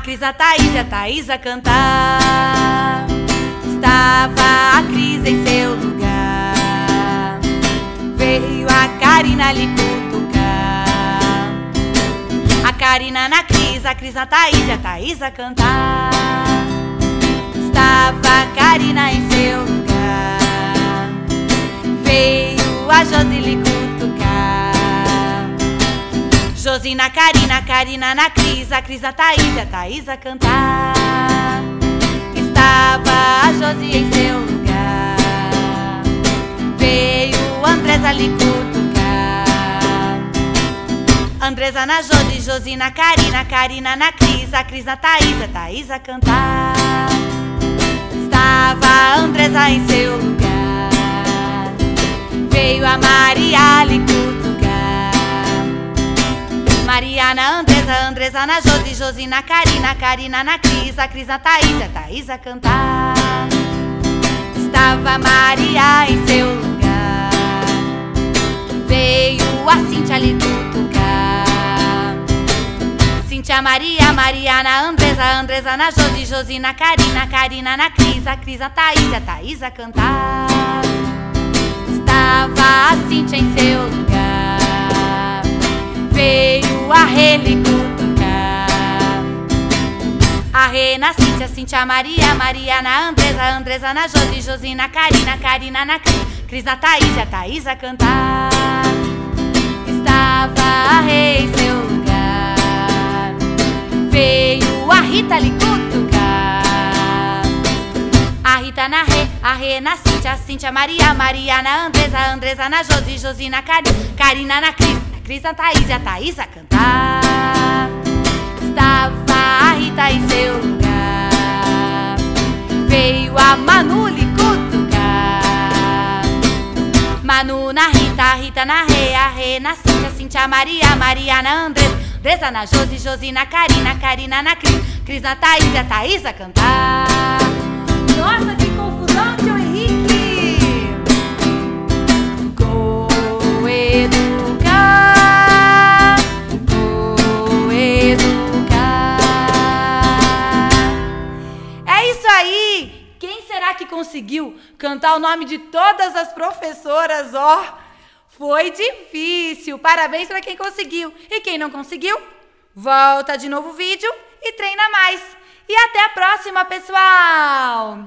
Cris, a Thaís e a Thaís a cantar. Estava a Cris em seu lugar, veio a Karina lhe cutucar. A Karina na Cris, a Cris na Thaís e a Thaís a cantar. Estava a Karina em seu lugar, veio a Josi lhe cutucar. Josi na Karina, Karina na Cris, a Cris na Thaís e a Thaís a cantar. Estava a Josi em seu lugar, veio Andresa lhe cutucar. Andresa na Josi, Josi na Karina, Karina na Cris, a Cris na Thaís, a Thaís a cantar. Estava a Andresa em seu lugar, veio a Maria lhe cutucar. Maria na Andresa, Andresa na Josi, Josi na Karina, Karina na Cris, a Cris na Thaís, a Thaís a cantar. Estava Maria em seu lugar, veio a Cíntia lhe cutucar. Cíntia, Maria, Maria na Andresa, Andresa na Josi, Josi na Karina, Karina na Cris, a Cris na Thaís, a Thaís a cantar. Estava a Cíntia em seu lugar, veio a Rê lhe cutucar. A Rê na Cíntia, Cíntia, Maria, Maria na Andresa, Andresa na Josi, Josi na Karina, Karina na Cris, Cris na Thaís, a Thaís a cantar. Estava a Rê em seu lugar, veio a Rita lhe cutucar. A Rita na Rê, a Rê na Cíntia, Cíntia, Maria, Maria na Andresa, Andresa na Josi, Josi na Karina, Karina na Cris, Cris na Thaís e a Thaís a cantar. Estava a Rita em seu lugar, veio a Manu lhe cutucar. Manu na Rita, a Rita na Rê, a Rê na Cíntia, Cíntia, Maria, Maria na Andresa, Andresa na Josi, Josi na Karina, Karina na Cris, Cris na Thaís e a Thaís a cantar. Nossa, que confusão, tio Henrique! Coeducar, coeducar. É isso aí! Quem será que conseguiu cantar o nome de todas as professoras? Ó, foi difícil! Parabéns para quem conseguiu! E quem não conseguiu, volta de novo o vídeo e treina mais! E até a próxima, pessoal!